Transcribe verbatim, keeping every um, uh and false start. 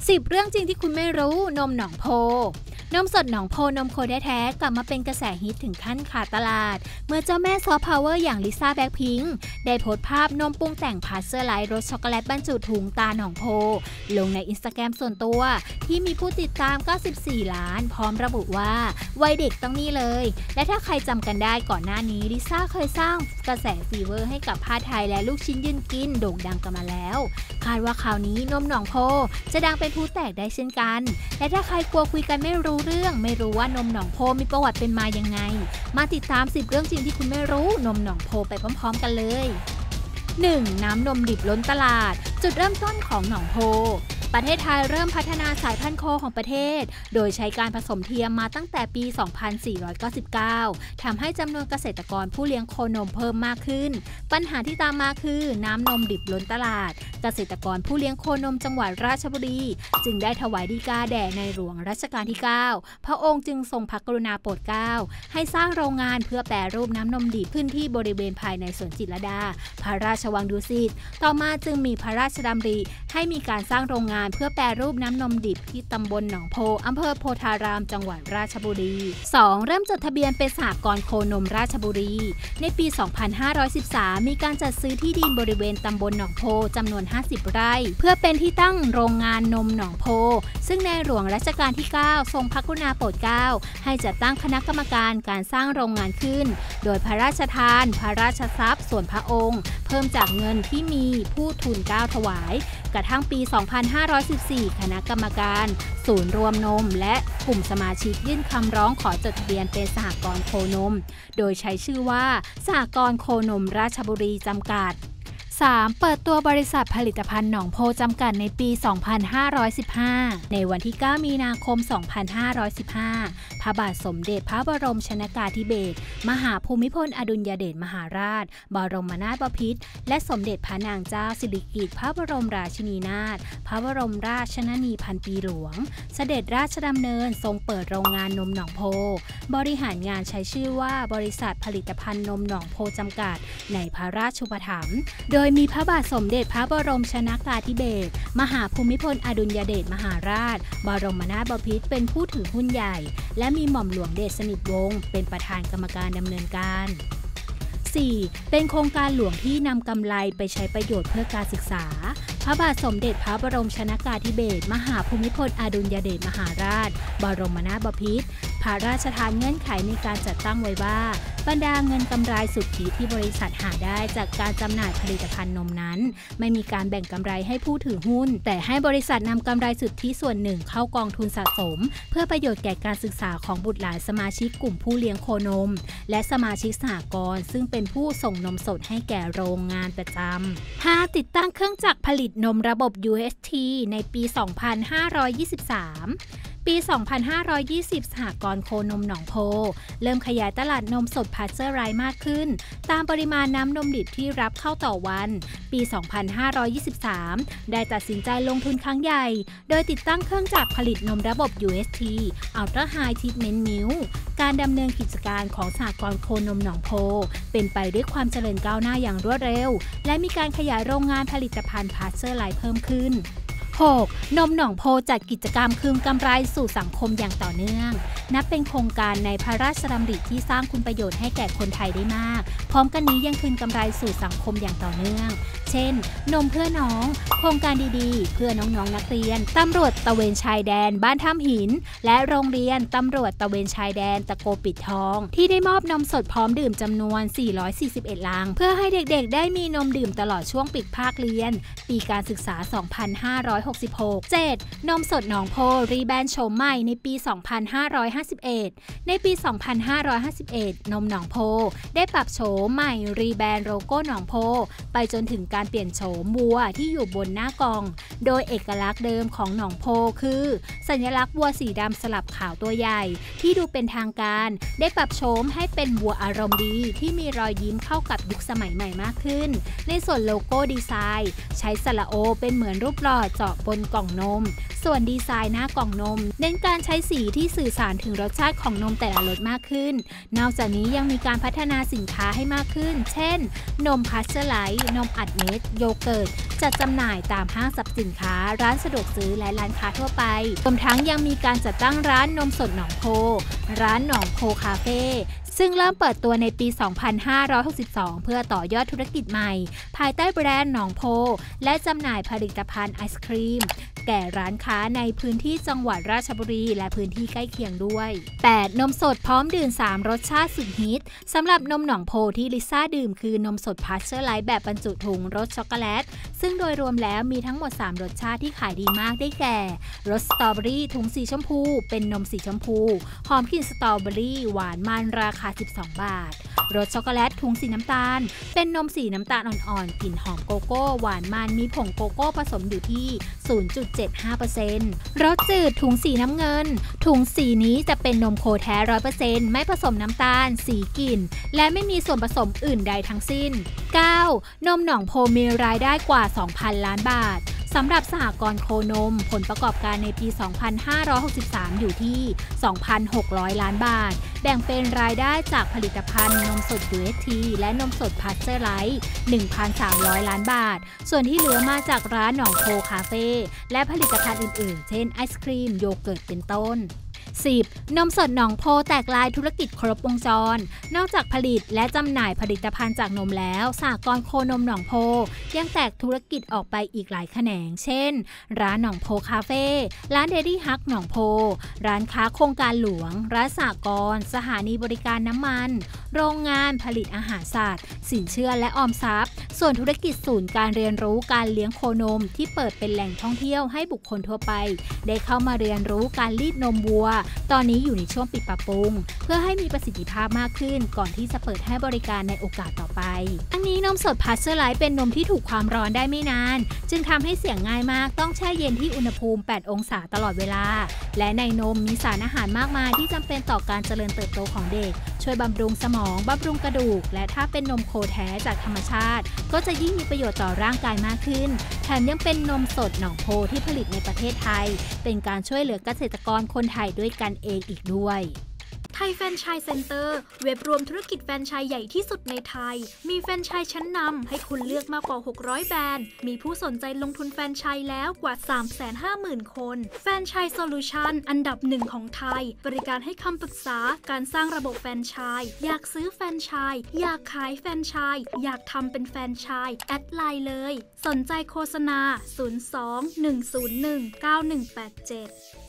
สิบเรื่องจริงที่คุณไม่รู้นมหนองโพนมสดหนองโพนมโคแท้ๆกลับมาเป็นกระแสฮิตถึงขั้นขาดตลาดเมื่อเจ้าแม่ซอฟต์พาวเวอร์อย่างลิซ่าแบล็คพิงค์ได้โพสต์ภาพนมปรุงแต่งพาสเจอร์ไลซ์รสช็อกโกแลตบรรจุถุงตาหนองโพลงในอินสตาแกรมส่วนตัวที่มีผู้ติดตามเก้าสิบสี่ล้านพร้อมระบุว่าวัยเด็กต้องนี่เลยและถ้าใครจำกันได้ก่อนหน้านี้ลิซ่าเคยสร้างกระแสฟีเวอร์ให้กับผ้าไทยและลูกชิ้นยืนกินโด่งดังกันมาแล้วคาดว่าคราวนี้นมหนองโพจะดังเป็นผู้แตกได้เช่นกันและถ้าใครกลัวคุยกันไม่รู้เรื่องไม่รู้ว่านมหนองโพมีประวัติเป็นมายังไงมาติดตามสิบเรื่องจริงที่คุณไม่รู้นมหนองโพไปพร้อมๆกันเลย หนึ่ง. น้ำนมดิบล้นตลาดจุดเริ่มต้นของหนองโพประเทศไทยเริ่มพัฒนาสายพันธุ์โคของประเทศโดยใช้การผสมเทียมมาตั้งแต่ปี สองพันสี่ร้อยเก้าสิบเก้า ทำให้จำนวนเกษตรกรผู้เลี้ยงโคนมเพิ่มมากขึ้นปัญหาที่ตามมาคือน้ำนมดิบล้นตลาดเกษตรกรผู้เลี้ยงโคนมจังหวัดราชบุรีจึงได้ถวายฎีกาแด่ในหลวงรัชกาลที่ เก้า พระองค์จึงทรงพระกรุณาโปรดเกล้าให้สร้างโรงงานเพื่อแปรรูปน้ำนมดิบพื้นที่บริเวณภายในสวนจิตรลดาพระราชวังดุสิตต่อมาจึงมีพระราชดำริให้มีการสร้างโรงงานเพื่อแปรรูปน้ำนมดิบที่ตำบลหนองโพอำเภอโพธารามจังหวัดราชบุรี สอง. เริ่มจดทะเบียนเป็นสหกรณ์โคนมราชบุรีในปี สองพันห้าร้อยสิบสาม มีการจัดซื้อที่ดินบริเวณตำบลหนองโพจำนวน ห้าสิบ ไร่เพื่อเป็นที่ตั้งโรงงานนมหนองโพซึ่งในหลวงรัชกาลที่ เก้า ทรงพระกรุณาโปรดเกล้าให้จัดตั้งคณะกรรมการการสร้างโรงงานขึ้นโดยพระราชทานพระราชทรัพย์ส่วนพระองค์เพิ่มจากเงินที่มีผู้ทูลเกล้าถวายกระทั่งปี สองพันห้าร้อยสิบสี่ คณะกรรมการศูนย์รวมนมและกลุ่มสมาชิกยื่นคำร้องขอจดทะเบียนเป็นสหกรณ์โคนมโดยใช้ชื่อว่าสหกรณ์โคนมราชบุรีจำกัด สาม. เปิดตัวบริษัทผลิตภัณฑ์หนองโพจำกัดในปี สองพันห้าร้อยสิบห้า ในวันที่ เก้า มีนาคม สองพันห้าร้อยสิบห้า พระบาทสมเด็จพระบรมชนกาธิเบศรมหาภูมิพลอดุลยเดชมหาราชบรมนาถบพิตรและสมเด็จพระนางเจ้าสิริกิติ์พระบรมราชินีนาถพระบรมราชชนนีพันปีหลวงเสด็จราชดำเนินทรงเปิดโรงงานนมหนองโพบริหารงานใช้ชื่อว่าบริษัทผลิตภัณฑ์นมหนองโพจำกัดในพระราชูปถัมภ์โดยมีพระบาทสมเด็จพระบรมชนกาธิเบศรมหาภูมิพลอดุลยเดชมหาราชบรมนาถบพิตรเป็นผู้ถือหุ้นใหญ่และมีหม่อมหลวงเดชสนิทวงศ์เป็นประธานกรรมการดำเนินการ สี่. เป็นโครงการหลวงที่นำกำไรไปใช้ประโยชน์เพื่อการศึกษาพระบาทสมเด็จพระบรมชนกาธิเบศรมหาภูมิพลอดุลยเดชมหาราชบรมนาถบพิตรพระราชทานเงื่อนไขในการจัดตั้งไว้ว่าบรรดาเงินกำไรสุทธิที่บริษัทหาได้จากการจำหน่ายผลิตภัณฑ์นมนั้นไม่มีการแบ่งกำไรให้ผู้ถือหุ้นแต่ให้บริษัทนำกำไรสุทธิส่วนหนึ่งเข้ากองทุนสะสมเพื่อประโยชน์แก่การศึกษาของบุตรหลานสมาชิกกลุ่มผู้เลี้ยงโคนมและสมาชิกสหกรณ์ซึ่งเป็นผู้ส่งนมสดให้แก่โรงงานประจำ ห้า. ติดตั้งเครื่องจักรผลิตนมระบบ ยู เอช ที ในปี สองพันห้าร้อยยี่สิบสามปี สองพันห้าร้อยยี่สิบ สหกรณ์โคนมหนองโพเริ่มขยายตลาดนมสดพาสเจอร์ไรซ์มากขึ้นตามปริมาณน้ำนมดิบที่รับเข้าต่อวันปี สองพันห้าร้อยยี่สิบสาม ได้ตัดสินใจลงทุนครั้งใหญ่โดยติดตั้งเครื่องจักรผลิตนมระบบ ยู เอช ที Ultra High Treatment Milk การดำเนินกิจการของสหกรณ์โคนมหนองโพเป็นไปด้วยความเจริญก้าวหน้าอย่างรวดเร็วและมีการขยายโรงงานผลิตภัณฑ์พาสเจอร์ไรซ์เพิ่มขึ้นหก. นมหนองโพจัดกิจกรรมคืนกำไรสู่สังคมอย่างต่อเนื่องนับเป็นโครงการในพระราชดำริที่สร้างคุณประโยชน์ให้แก่คนไทยได้มากพร้อมกันนี้ยังคืนกำไรสู่สังคมอย่างต่อเนื่องเช่นนมเพื่อน้องโครงการดีๆเพื่อน้องๆนักเรียนตำรวจตระเวนชายแดนบ้านถ้ำหินและโรงเรียนตำรวจตระเวนชายแดนตะโกปิดทองที่ได้มอบนมสดพร้อมดื่มจำนวนสี่ร้อยสี่สิบเอ็ดลังเพื่อให้เด็กๆได้มีนมดื่มตลอดช่วงปิดภาคเรียนปีการศึกษา สองพันห้าร้อยหกสิบหก เจ็ด. นมสดหนองโพรีแบรนด์โฉมใหม่ในปี สองพันห้าร้อยห้าสิบเอ็ด ในปี สองพันห้าร้อยห้าสิบเอ็ด นมหนองโพได้ปรับโฉมใหม่รีแบรนด์โลโก้หนองโพไปจนถึงการเปลี่ยนโฉมวัวที่อยู่บนหน้ากล่องโดยเอกลักษณ์เดิมของหนองโพคือสัญลักษณ์วัวสีดำสลับขาวตัวใหญ่ที่ดูเป็นทางการได้ปรับโฉมให้เป็นวัวอารมณ์ดีที่มีรอยยิ้มเข้ากับยุคสมัยใหม่มากขึ้นในส่วนโลโก้ดีไซน์ใช้สระโอเป็นเหมือนรูปหลอดเจาะาะบนกล่องนมส่วนดีไซน์หน้ากล่องนมเน้นการใช้สีที่สื่อสารถึงรสชาติของนมแต่ละรสมากขึ้นนอกจากนี้ยังมีการพัฒนาสินค้าให้มากขึ้นเช่นนมพาสเจอร์ไลซ์นมอัดเม็ดโยเกิร์ตจัดจำหน่ายตามห้างสรรพสินค้าร้านสะดวกซื้อและร้านค้าทั่วไปรวมทั้งยังมีการจัดตั้งร้านนมสดหนองโพร้านหนองโพคาเฟ่ซึ่งเริ่มเปิดตัวในปี สองพันห้าร้อยหกสิบสอง เพื่อต่อยอดธุรกิจใหม่ภายใต้แบรนด์หนองโพและจำหน่ายผลิตภัณฑ์ไอศครีมแก่ร้านค้าในพื้นที่จังหวัดราชบุรีและพื้นที่ใกล้เคียงด้วย แปด นมสดพร้อมดื่มสามรสชาติสุดฮิตสำหรับนมหนองโพที่ลิซ่าดื่มคือนมสดพาสเจอร์ไลซ์แบบบรรจุถุงรสช็อกโกแลตซึ่งโดยรวมแล้วมีทั้งหมดสามรสชาติที่ขายดีมากได้แก่รสสตรอเบอรี่ถุงสีชมพูเป็นนมสีชมพูหอมกลิ่นสตรอเบอรี่หวานมันราคาสิบสองบาทรสช็อกโกแลตถุงสีน้ำตาลเป็นนมสีน้ำตาลอ่อนๆกลิ่นหอมโกโก้หวานมันมีผงโกโก้ผสมอยู่ที่ ศูนย์จุดเจ็ดห้าเปอร์เซ็นต์ รสจืดถุงสีน้ำเงินถุงสีนี้จะเป็นนมโคแท้ ร้อยเปอร์เซ็นต์ ไม่ผสมน้ำตาลสีกลิ่นและไม่มีส่วนผสมอื่นใดทั้งสิ้น เก้า นมหนองโพมีรายได้กว่า สองพัน ล้านบาทสำหรับสหกรณ์โคนมผลประกอบการในปี สองพันห้าร้อยหกสิบสาม อยู่ที่ สองพันหกร้อย ล้านบาทแบ่งเป็นรายได้จากผลิตภัณฑ์นมสด ยู เอช ที และนมสดพาสเจอร์ไลซ์ หนึ่งพันสามร้อย ล้านบาทส่วนที่เหลือมาจากร้านหนองโพคาเฟ่และผลิตภัณฑ์อื่นๆเช่นไอศครีมโยเกิร์ตเป็นต้นสิบ นมสดหนองโพแตกลายธุรกิจครบวงจรนอกจากผลิตและจำหน่ายผลิตภัณฑ์จากนมแล้วสหกรณ์โคนมหนองโพยังแตกธุรกิจออกไปอีกหลายแขนงเช่นร้านหนองโพคาเฟ่ร้านเดลี่ฮักหนองโพร้านค้าโครงการหลวงร้านสหกรณ์สถานีบริการน้ำมันโรงงานผลิตอาหารสัตว์สินเชื่อและออมทรัพย์ส่วนธุรกิจศูนย์การเรียนรู้การเลี้ยงโคนมที่เปิดเป็นแหล่งท่องเที่ยวให้บุคคลทั่วไปได้เข้ามาเรียนรู้การรีดนมวัวตอนนี้อยู่ในช่วงปิดปรับปรุงเพื่อให้มีประสิทธิภาพมากขึ้นก่อนที่จะเปิดให้บริการในโอกาสต่อไปทั้งนี้นมสดพาสเจอร์ไลซ์เป็นนมที่ถูกความร้อนได้ไม่นานจึงทำให้เสียง่ายมากต้องแช่เย็นที่อุณหภูมิแปดองศาตลอดเวลาและในนมมีสารอาหารมากมายที่จำเป็นต่อการเจริญเติบโตของเด็กช่วยบำรุงสมองบำรุงกระดูกและถ้าเป็นนมโคแท้จากธรรมชาติก็จะยิ่งมีประโยชน์ต่อร่างกายมากขึ้นแถมยังเป็นนมสดหนองโพที่ผลิตในประเทศไทยเป็นการช่วยเหลือเกษตรกรคนไทยด้วยกันเองอีกด้วยไทยแฟรนไชส์เซ็นเตอร์เว็บรวมธุรกิจแฟรนไชส์ใหญ่ที่สุดในไทยมีแฟรนไชส์ชั้นนำให้คุณเลือกมากกว่าหกร้อยแบรนด์มีผู้สนใจลงทุนแฟรนไชส์แล้วกว่า สามแสนห้าหมื่น คนแฟรนไชส์โซลูชันอันดับหนึ่งของไทยบริการให้คำปรึกษาการสร้างระบบแฟรนไชส์อยากซื้อแฟรนไชส์อยากขายแฟรนไชส์อยากทำเป็นแฟรนไชส์แอดไลน์เลยสนใจโฆษณาศูนย์ สอง หนึ่ง ศูนย์ หนึ่ง เก้า หนึ่ง แปด เจ็ด